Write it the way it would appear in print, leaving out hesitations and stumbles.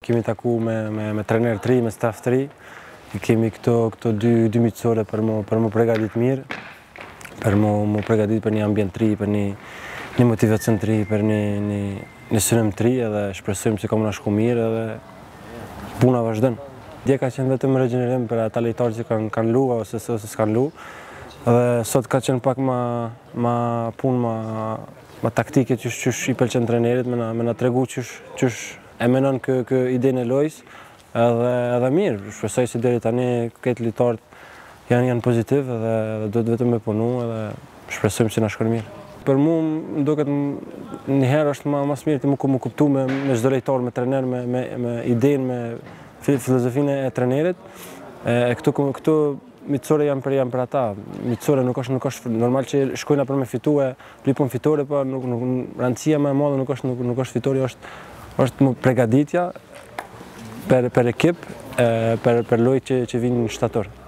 kemi taku me trener të ri, me staf të ri. Kemi këto dy miqësore për më përgatit mirë, për më përgatit për një ambient të ri, për një motivacion të ri, për një synim të ri, edhe shpresojmë që ka më na shku mirë edhe puna vazhdon. Dje ka qenë vetëm regenerim për ata lojtarë që kanë lu ose s'kan lu. Dhe sot ka qenë pak ma punë ma taktike qysh i pëlqen trenerit, me na tregu qysh e menon kë idenë e lojës. Edhe mirë, shpresoj që deri tani këtë lojtarët janë pozitiv edhe duhet vetëm me punu edhe shpresojmë që na shkon mirë. Për mu më duket njëherë është mas mirë të më kuptu me çdo lojtar, me trener, me idenë, me filozofinë e trenerit. Këtu miqësore janë për ata. Miqësore nuk është normal që shkojna për me fitue, lipon fitore, po rëndësia më e madhe nuk është fitore, është pregaditja për ekip, për lojë që vinë në shtator.